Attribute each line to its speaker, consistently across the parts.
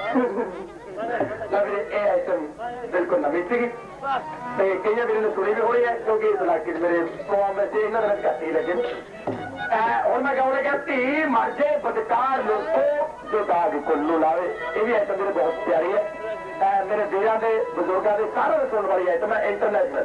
Speaker 1: item बिल्कुल नवी सी कई मेरे ने सुनी भी होनी है क्योंकि इस इलाके मेरे कौम में इन्होंने दिन घट ही लगे हूँ मैं गाँव लगा धी मर जाए बदकार लोगो जो दाग कुल्लू लावे ये भी आइटम मेरे बहुत प्यारी है मेरे वीर के बजुर्गों के सारे सुनने वाली आइटम है इंटरनेशनल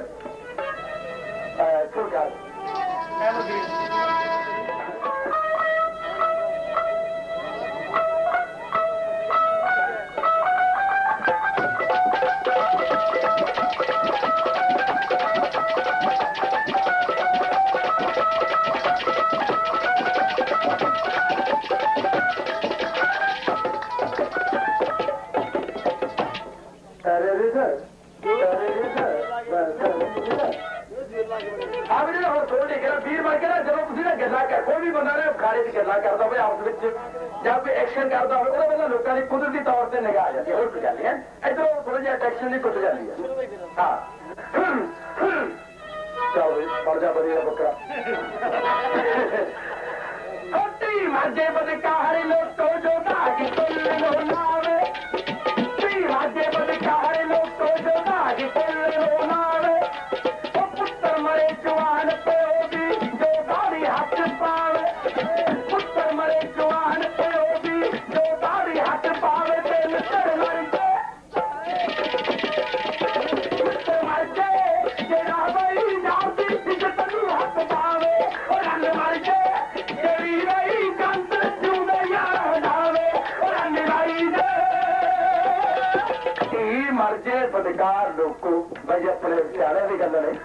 Speaker 1: जब एक्शन करता हो लोगों की कुदरती तौर पर निगाह आ जाती है उठ जाती है इधर थोड़ा जहा एक्शन नहीं कुट जाती है हाँ जा बढ़िया बकरा मजे बदकार लोग जो दाग कुल्लो नावे मजे बदकार लोग जो दाग कुल्लो नावे पुत्र मरे जवान पे जो दाढ़ी हाथ पावे पुत्र मरे जवान पे जो दाढ़ी हाथ पावे तेन मर जाए जेड़ा बई जाती इज्जत हाथ पावे और रंग मर जाए जेड़ी रही कंत जूदे यार हटावे और रंग लाई जाए मर जाए बदकार लोग को भाई अपने सियाने की गल नहीं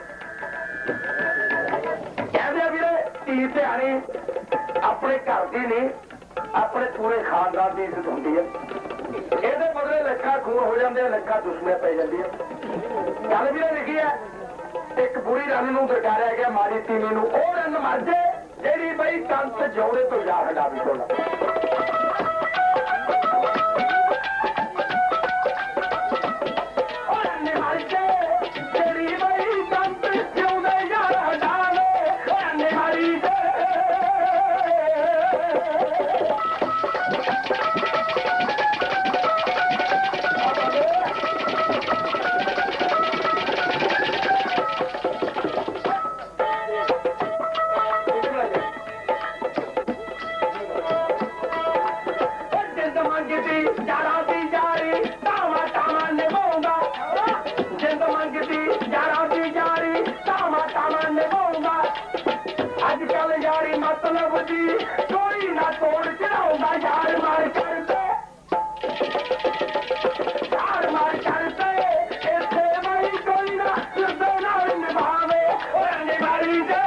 Speaker 1: कहते वीरे धी ध्यानी अपने घर की नहीं अपने पूरे खानदान की इज्जत होती है ये बदले लखा खून हो जाते लखा दुश्मनियां पै जाती गल भी लिखी है एक बुरी रन नूं दरकारिया गया माड़ी तीमी नूं ओ रन मर जाए जेड़ी बई कंत जोड़े तो जा हटा भी सोना मतलब जी कोई ना तोड़ चढ़ाऊंगा यार मार करते इसे वही कोई ना ना निभावे और निभाई दे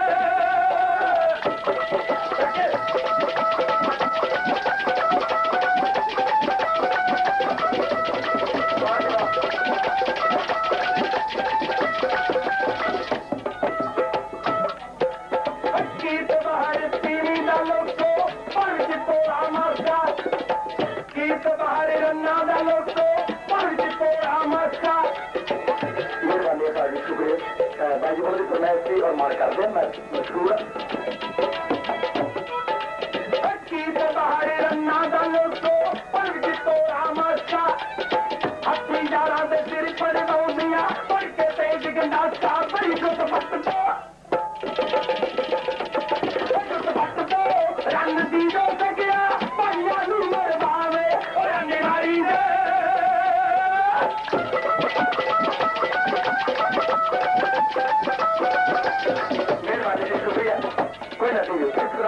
Speaker 1: और मार कर दे मैं मशहूर बाहर रन्ना दा लोगो पर जितो रामसा हथी यारा दे सिर पर दौदियां पर के तेज गंडासा बड़ी गुत फट दो रंग दी जो सकिया भाइया नू मरवावे और निभाई दे कोई ना रख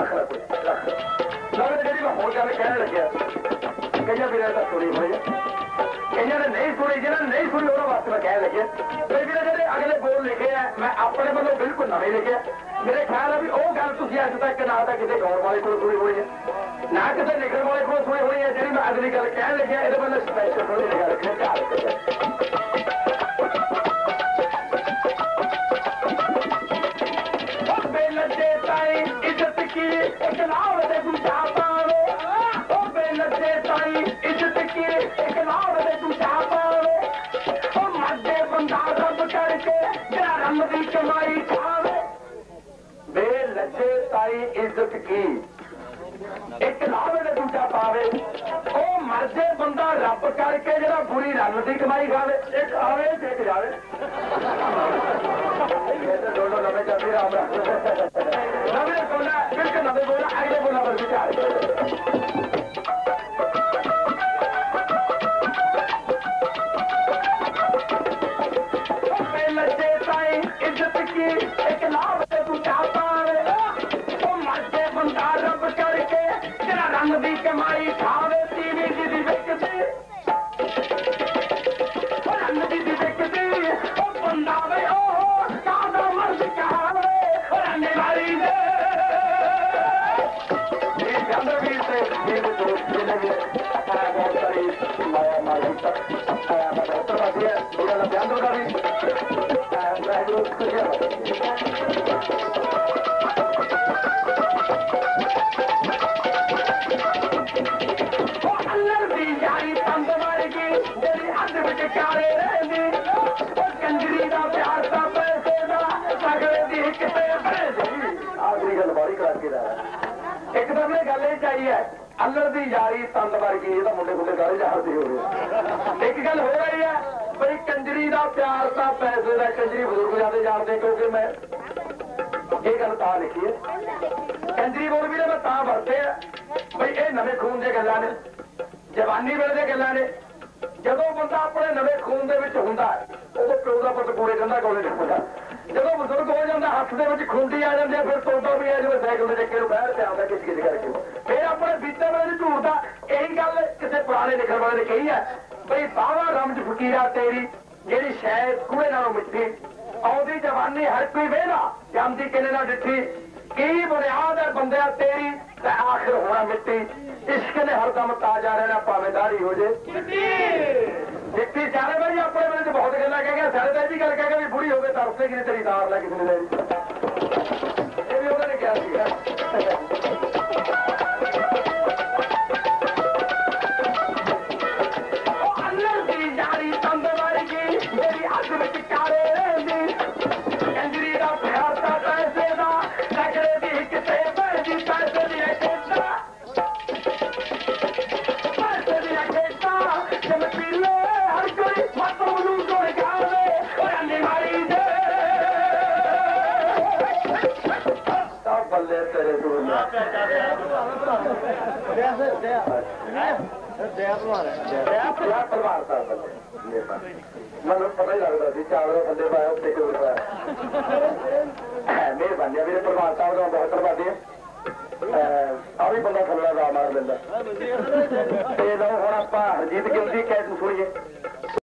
Speaker 1: हो गल कहने लगे कई भी सुनी हुई है कई ने नहीं सुनी जिन्हें नहीं सुनी उन्होंने वास्ते मैं कह लगे फिर भी जो अगले बोल लिखे है मैं अपने वालों बिल्कुल नवे लिखे मेरे ख्याल है भी वो गल तुम अज तक ना तो किसी गाँव वाले को सुनी हुई है ना किसी लिखने वाले को सुनी हुई है जी मैं अगली गल कह लगे ये मैंने स्पैशल थोड़ी गल रखनी ख्याल इज्जत की एक लाभ दे दूजा पावे ओ बेलते ताई इज्जत की एक लाभ दे दूजा पावे ओ मर्दे बंदा रब करके तेरा रंग दी कमाई खावे बेलते ताई इज्जत की एक लाभ दे दूजा पावे ओ मर्दे बंदा रब ਰੱਬ ਕਰਕੇ ਜਿਹੜਾ ਬੁਰੀ ਰੰਨ ਦੀ ਕਮਾਈ ਖਾਵੇ ਇੱਕ ਆਵੇ ਦੇਖ ਜਾਵੇ ਇਹ ਤਾਂ ਦੋਨੋਂ ਨਵੇਂ ਚੱਲਦੇ ਰਾਮ ਨਵੇਂ ਬੋਲਾ ਬਿਲਕੁਲ ਨਵੇਂ ਬੋਲਾ ਅਗਲੇ ਬੋਲਾ ਪਰ ਵਿਚਾਰ ਲੱਜੇ ਤਾਈ ਇੱਜ਼ਤ ਕੀ ਇੱਕ ਲਾਭ ਤੇ ਤੂੰ ਚਾਹਤਾ ਉਹ ਮਰਦੇ ਬੰਦਾ ਰੱਬ ਕਰਕੇ ਜਿਹੜਾ ਰੰਗ ਦੀ ਕਮਾਈ ਖਾਵੇ ਤੀਵੀਂ ਦੀ ਵਿਕਦੀ ਉਹ ਰੰਗ ਦੀ ਵਿਕਦੀ ਉਹ ਬੰਦਾ ਵੇ ਉਹ ਕਾਹਦਾ ਮਰਦ ਕਹਾਵੇ ਉਹ ਰੰਗ ਵਾਲੀ ਦੇ ਇਹ ਜਾਂਦੇ ਵੀਰ ਤੇ ਇਹ ਦੋਸਤ ਜਿਹਨੇ ਵੀ ਬਹੁਤ ਸਾਰੀ ਮਾਇਆ ਮਾਇਆ ਮੈਂ ਡਾਕਟਰ ਵਧੀਆ ਉਹਨਾਂ ਦਾ ਬਿਆਨ ਦੋਗਾ ਵੀ ਕਾਰੇ ਰਹਿੰਦੀ ਉਹ ਕੰਜਰੀ ਦਾ ਪਿਆਰ ਤਾਂ ਪੈਸੇ ਦਾ ਸਗਲੇ ਦੀ ਕਿਤੇ ਬਹਿਦੀ ਆਖਰੀ ਗੱਲ ਬਾਰੀ ਕਰਾ ਕੇ ਦਾ ਇੱਕ ਤਾਂ ਇਹ ਗੱਲ ਇਹ ਚਾਹੀ ਹੈ ਅੱਲਰ ਦੀ ਯਾਰੀ ਤੰਦ ਵਰਗੀ ਇਹਦਾ ਮੁੰਡੇ ਮੁੰਡੇ ਗਾਲੇ ਜਾਰਦੇ ਹੋ ਗਏ ਇੱਕ ਗੱਲ ਹੋ ਰਹੀ ਹੈ ਬਈ ਕੰਜਰੀ ਦਾ ਪਿਆਰ ਤਾਂ ਪੈਸੇ ਦਾ ਕੰਜਰੀ ਬਜ਼ੁਰਗ ਜਾਂਦੇ ਜਾਣਦੇ ਕਿਉਂਕਿ ਮੈਂ ਇਹ ਗੱਲ ਤਾਂ ਲਿਖੀ ਹੈ ਕੰਜਰੀ ਬੋਲ ਵੀ ਮੈਂ ਤਾਂ ਵਰਤੇ ਆ ਬਈ ਇਹ ਨਵੇਂ ਖੂਨ ਦੀਆਂ ਗੱਲਾਂ ਨੇ ਜਵਾਨੀ ਵੇਲੇ ਦੀਆਂ ਗੱਲਾਂ ਨੇ ਜਦੋਂ ਬੰਦਾ ਆਪਣੇ ਨਵੇਂ ਖੂਨ ਦੇ ਵਿੱਚ ਹੁੰਦਾ ਉਦੋਂ ਪਿਓ ਦਾ ਪੁੱਤ ਕੂੜੇ ਕੰਧਾ ਕੋਲੇ ਨਹੀਂ ਹੁੰਦਾ ਜਦੋਂ ਬਜ਼ੁਰਗ ਹੋ ਜਾਂਦਾ ਹੱਥ ਦੇ ਵਿੱਚ ਖੁੰਡੀ ਆ ਜਾਂਦੀ ਫਿਰ ਤੋੜਾ ਵੀ ਆ ਜਿਵੇਂ ਸਾਈਕਲ ਦੇ ਚੱਕੇ ਨੂੰ ਬਾਹਰ ਤੇ ਆਉਂਦਾ ਕਿਸ ਕਿਸ ਕਰਕੇ ਫਿਰ ਆਪਣੇ ਬੀਤੇ ਵੇਲੇ ਝੂਠਦਾ ਇਹੀ ਗੱਲ ਕਿਸੇ ਪੁਰਾਣੇ ਲਿਖਣ ਵਾਲੇ ਨੇ ਕਹੀ ਹੈ ਬਈ ਬਾਵਾ ਰਮਜ ਫਕੀਰਾ ਤੇਰੀ ਜਿਹੜੀ ਸ਼ਾਇਦ ਕੂੜੇ ਨਾਲੋਂ ਮਿੱਠੀ ਆਉਂਦੀ ਜਵਾਨੀ ਹਰ ਕੋਈ ਵੇਲਾ ਜਾਂਦੀ ਕਿਨੇ ਨਾਲ ਡਿੱਠੀ ਕੀ ਬੁਨਿਆਦ ਹੈ ਬੰਦਿਆ ਤੇਰੀ ਤੇ ਆਖਰ ਹੋਣਾ ਮਿੱਟੀ ਇਸ਼ਕ ਨੇ ਹਰਦਮ ਤਾਜ਼ਾ ਰਹਿਣਾ ਭਾਵੇਂ ਦਾੜੀ ਹੋ ਜੇ ਮਿੱਟੀ ਸਾਰੇ ਭਾਈ ਆਪਣੇ ਵੇਲੇ ਚ ਬਹੁਤ ਗੱਲਾਂ ਕਹਿ ਗਿਆ ਸਾਰੇ ਤਾਂ ਇਹ ਵੀ ਗੱਲ ਕਹਿ ਗਿਆ ਵੀ ਬੁੜੀ ਹੋਵੇ ਤਰਸੇ ਕਿ ਤੇਰੀ ਦਾਰ ਲੈ ਕਿਸੇ ਨੇ ਲੈ ਇਹ ਵੀ ਉਹਨਾਂ ਨੇ ਕਿਹਾ ਸੀਗਾ ਉਹ ਅੱਲਰ ਦੀ ਯਾਰੀ ਤੰਦ ਵਰਗੀ ਮੇਰੀ ਅੱਗ ਵਿੱਚ ਕਾਰੇ ਰਹਿੰਦੀ ਕੰਜਰੀ ਦਾ ਪਿਆਰ ਤਾਂ ਪੈਸੇ ਦਾ ਸਗਲੇ ਦੀ ਕਿਤੇ ਬਹਿਦੀ ਪੈਸੇ ਦੀ ਖੇਤਾ ਪੈਸੇ ਦੀ ਖੇਤਾ ਜਮ ਪੀਲੇ ਹਰ ਕੋਈ ਮਤੋਂ ਨੂੰ ਕੋਈ ਗਾਵੇ ਉਹ ਅੰਨੀ ਮਾਰੀ ਦੇ ਤਾਂ ਬੱਲੇ ਤੇਰੇ ਦੁਨੀਆ ਪਰਿਵਾਰ ਦਾ ਬੰਦੇ ਮੈਨੂੰ ਪਤਾ ਹੀ ਲੱਗਦਾ ਸੀ ਚਾਵਲ ਬੰਦੇ ਪਾਇਆ ਉੱਤੇ ਕਿਉਂ ਪਾਇਆ ਮਿਹਰਬਾਨੀ ਮੇਰੇ ਪਰਿਵਾਰ ਸਾਹਿਬ ਦਾ ਬਹੁਤ ਧੰਨਵਾਦੀ ਆ ਵੀ ਬੰਦਾ ਥੱਲੇ ਦਾ ਮਾਰ ਲੈਂਦਾ ਤੇ ਲਓ ਹੁਣ ਆਪਾਂ ਹਰਜੀਤ ਗਿੱਲ ਦੀ ਕੈਟ ਨੂੰ ਸੁਣੀਏ